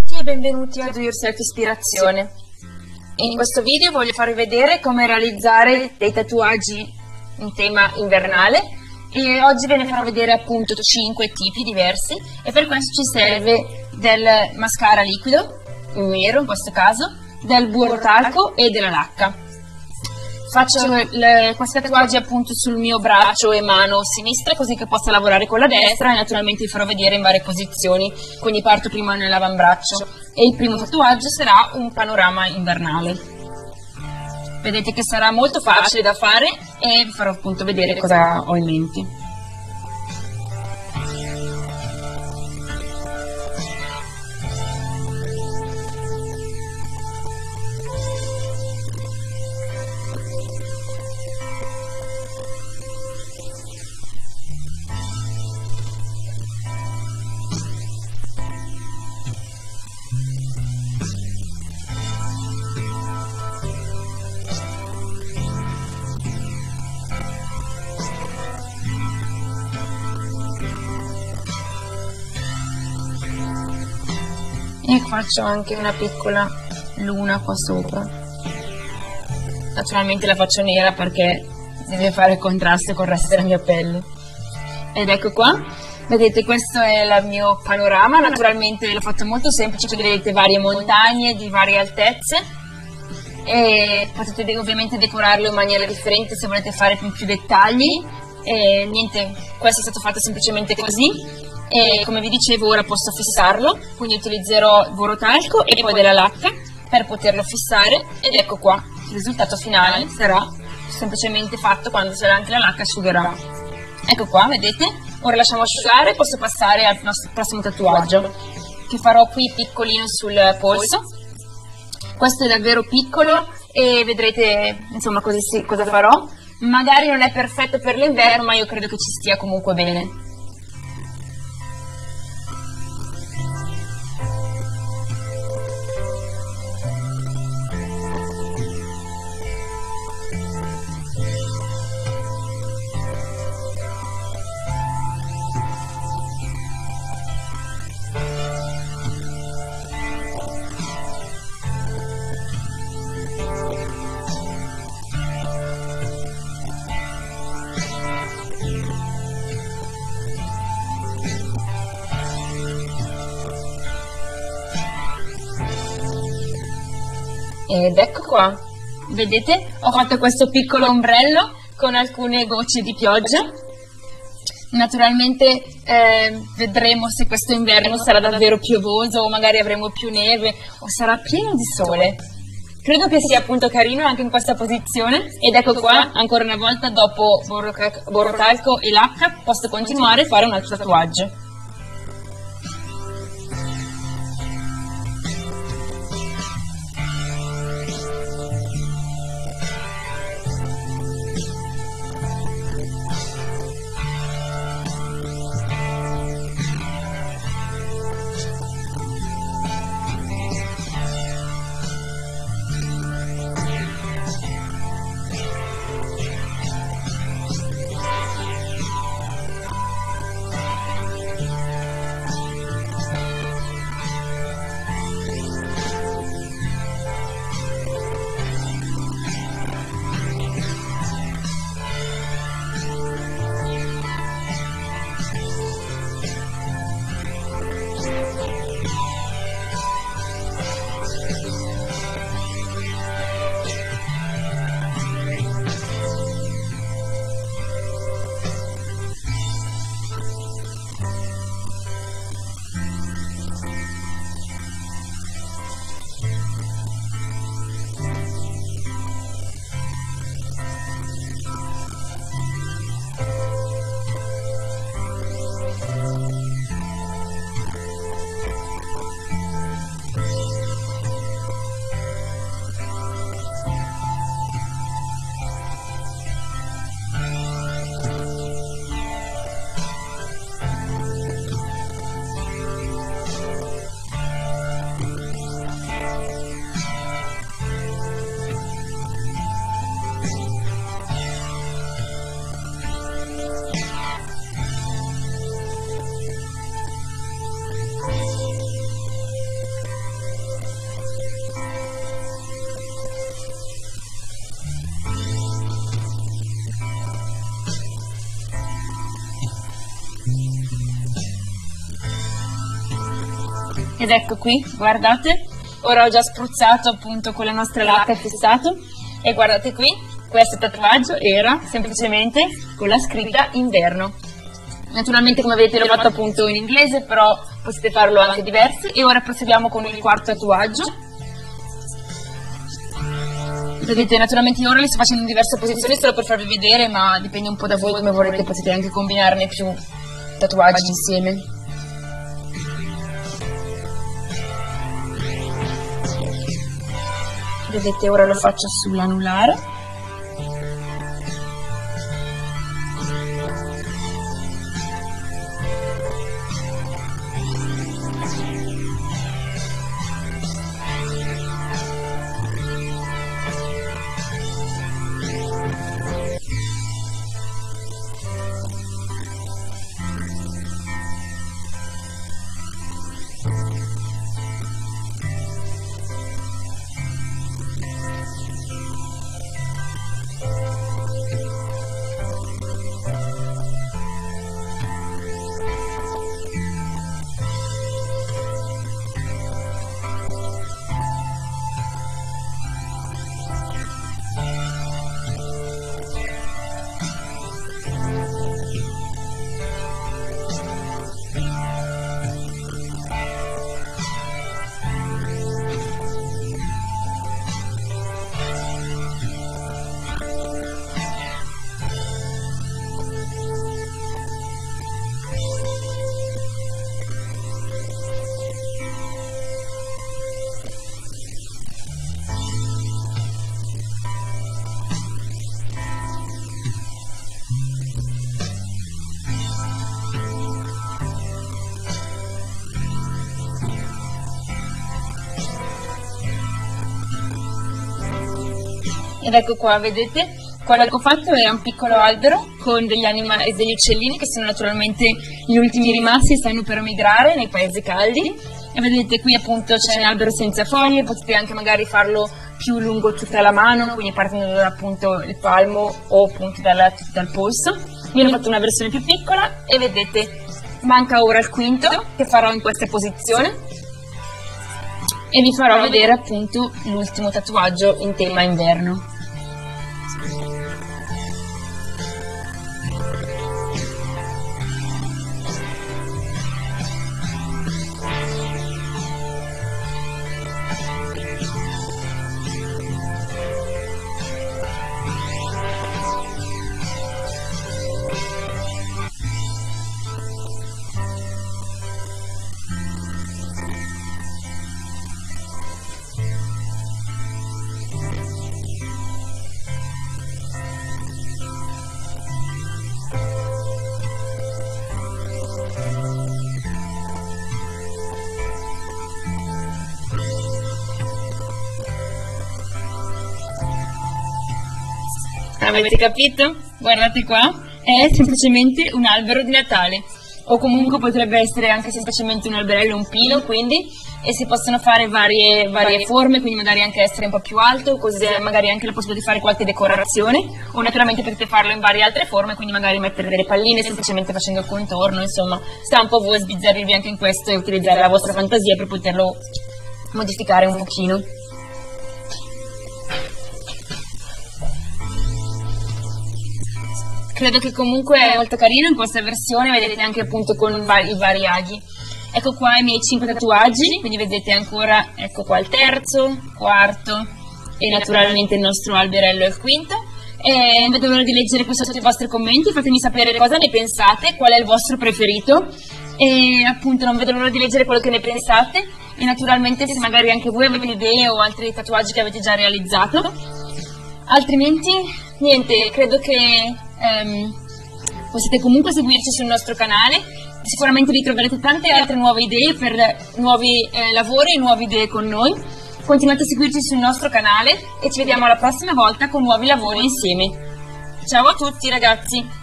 tutti e benvenuti a Do Yourself Ispirazione. In questo video voglio farvi vedere come realizzare dei tatuaggi in tema invernale e oggi ve ne farò vedere appunto 5 tipi diversi e per questo ci serve del mascara liquido, nero in questo caso, del burro talco e della lacca. Faccio questi tatuaggi appunto sul mio braccio e mano sinistra così che possa lavorare con la destra e naturalmente vi farò vedere in varie posizioni, quindi parto prima nell'avambraccio e il primo tatuaggio sarà un panorama invernale. Vedete che sarà molto facile da fare e vi farò appunto vedere cosa ho in mente. E faccio anche una piccola luna qua sopra. Naturalmente la faccio nera perché deve fare contrasto col resto della mia pelle. Ed ecco qua, vedete questo è il mio panorama, naturalmente l'ho fatto molto semplice, vedete varie montagne di varie altezze e potete ovviamente decorarlo in maniera differente se volete fare più dettagli. E niente, questo è stato fatto semplicemente così. E come vi dicevo ora posso fissarlo, quindi utilizzerò burro talco e poi della lacca per poterlo fissare ed ecco qua, il risultato finale sarà semplicemente fatto quando sarà anche la lacca asciugherà. Ecco qua, vedete? Ora lasciamo asciugare e posso passare al nostro prossimo tatuaggio che farò qui piccolino sul polso. Questo è davvero piccolo e vedrete insomma cosa farò. Magari non è perfetto per l'inverno ma io credo che ci stia comunque bene. Ed ecco qua, vedete? Ho fatto questo piccolo ombrello con alcune gocce di pioggia. Naturalmente vedremo se questo inverno sarà davvero piovoso o magari avremo più neve o sarà pieno di sole. Credo che sia appunto carino anche in questa posizione. Ed ecco qua, ancora una volta, dopo burro talco e lacca, posso continuare a fare un altro tatuaggio. Ed ecco qui, guardate, ora ho già spruzzato appunto con la nostra lacca fissato e guardate qui, questo tatuaggio era semplicemente con la scritta inverno. Naturalmente come vedete l'ho fatto appunto in inglese, però potete farlo anche diverso. E ora proseguiamo con il quarto tatuaggio. Vedete, naturalmente io ora li sto facendo in diverse posizioni solo per farvi vedere, ma dipende un po' da voi come vorrete, potete anche combinarne più tatuaggi insieme. Vedete, ora lo faccio sull'anulare. Ed ecco qua, vedete, quello che ho fatto è un piccolo albero con degli uccellini che sono naturalmente gli ultimi rimasti, stanno per migrare nei paesi caldi. E vedete qui appunto c'è un albero senza foglie, potete anche magari farlo più lungo tutta la mano, quindi partendo da appunto il palmo o appunto dal polso. Io ne ho fatto una versione più piccola e vedete, manca ora il quinto che farò in questa posizione e vi farò vedere appunto l'ultimo tatuaggio in tema inverno. Avete capito? Guardate qua, è semplicemente un albero di Natale, o comunque potrebbe essere anche semplicemente un alberello, un pino, quindi, e si possono fare varie forme, quindi magari anche essere un po' più alto, così magari anche la possibilità di fare qualche decorazione, o naturalmente potete farlo in varie altre forme, quindi magari mettere delle palline semplicemente facendo il contorno, insomma, sta un po' a voi sbizzarrirvi anche in questo e utilizzare la vostra fantasia per poterlo modificare un pochino. Credo che comunque è molto carino in questa versione, vedete anche appunto con i vari aghi. Ecco qua i miei 5 tatuaggi, quindi vedete ancora, ecco qua il terzo, quarto e naturalmente il nostro alberello è il quinto. E non vedo l'ora di leggere qui sotto i vostri commenti, fatemi sapere cosa ne pensate, qual è il vostro preferito e appunto non vedo l'ora di leggere quello che ne pensate e naturalmente se magari anche voi avete idee o altri tatuaggi che avete già realizzato. Altrimenti niente, credo che potete comunque seguirci sul nostro canale, sicuramente vi troverete tante altre nuove idee per nuovi lavori e nuove idee con noi. Continuate a seguirci sul nostro canale e ci vediamo la prossima volta con nuovi lavori insieme. Ciao a tutti ragazzi!